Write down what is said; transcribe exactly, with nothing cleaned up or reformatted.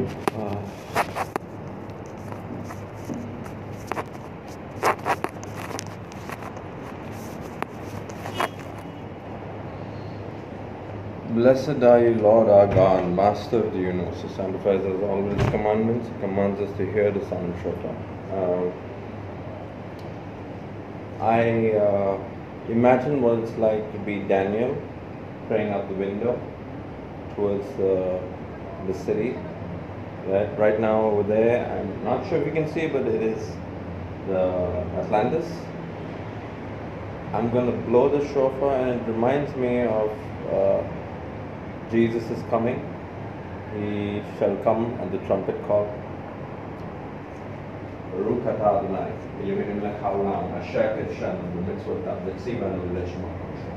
you. Uh, Blessed are you, Lord our God, Master of the universe, who sanctifies us all with his commandments. He commands us to hear the sound of shofar. Uh, I uh, imagine what it's like to be Daniel praying out the window towards the, the city. Right, right now over there, I'm not sure if you can see, but it is the Atlantis. I'm going to blow the shofar, and it reminds me of uh, Jesus is coming. He shall come at the trumpet call. Baruch atah Adonai, Eloheinu melech haolam, asher kidshanu b'mitzvotav v'tziva b'nei shemo.